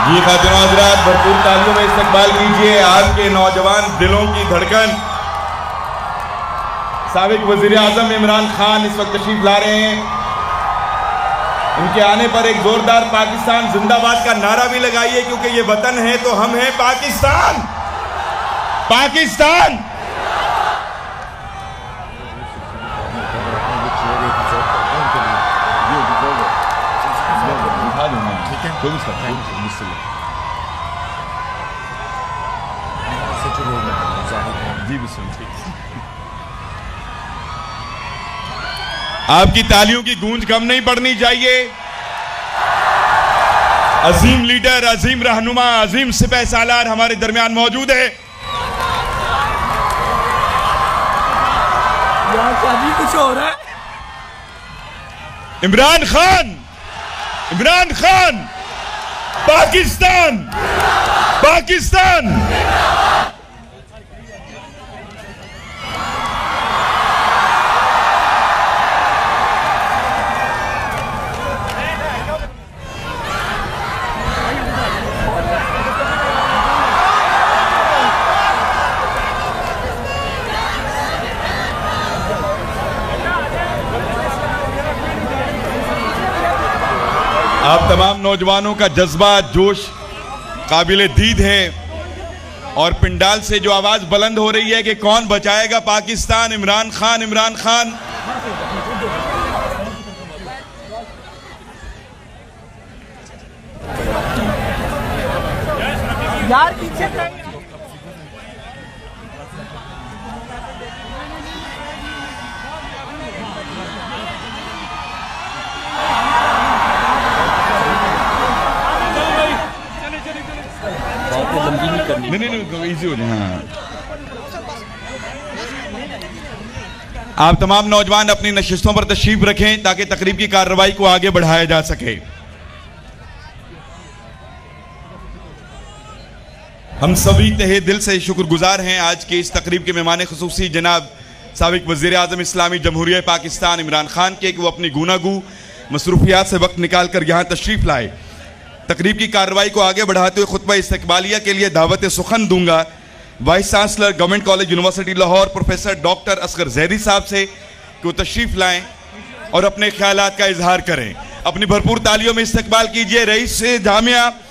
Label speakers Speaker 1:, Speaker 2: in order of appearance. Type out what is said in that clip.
Speaker 1: जी खातिन हज़रात, भरपूर तालियों में इस्तकबाल कीजिए आपके नौजवान दिलों की धड़कन साबिक वज़ीर आज़म इमरान खान इस वक्त तशरीफ ला रहे हैं। उनके आने पर एक जोरदार पाकिस्तान जिंदाबाद का नारा भी लगाइए, क्योंकि ये वतन है तो हम हैं पाकिस्तान। पाकिस्तान आपकी तालियों की गूंज कम नहीं पड़नी चाहिए। अजीम लीडर, अजीम रहनुमा, अजीम सिपह सालार हमारे दरमियान मौजूद है।
Speaker 2: अभी कुछ हो रहा है।
Speaker 1: इमरान खान, इमरान खान, पाकिस्तान, पाकिस्तान। आप तमाम नौजवानों का जज्बा, जोश काबिले दीद है और पिंडाल से जो आवाज बुलंद हो रही है कि कौन बचाएगा पाकिस्तान, इमरान खान, इमरान खान।
Speaker 2: यार पीछे
Speaker 1: नहीं, इजी हो जाए। हाँ, आप तमाम नौजवान अपनी नशिस्तों पर तशरीफ रखें ताकि तकरीब की कार्रवाई को आगे बढ़ाया जा सके। हम सभी तहे दिल से शुक्रगुजार हैं आज की इस तकरीब के मेहमान खुसूसी जनाब साबिक वज़ीर आज़म इस्लामी जमहूरिया पाकिस्तान इमरान खान के कि वो अपनी गूनागू मसरूफियात से वक्त निकाल कर यहाँ तशरीफ लाए। तकरीब की कार्रवाई को आगे बढ़ाते हुए खुतबा इस्तकबालिया के लिए दावत सुखन दूंगा vice chancellor government college university Lahore professor doctor Asghar Zaidi sahab से कि वो तशरीफ लाएं और अपने ख्यालात का इजहार करें। अपनी भरपूर तालियों में इस्तकबाल कीजिए रईस जामिया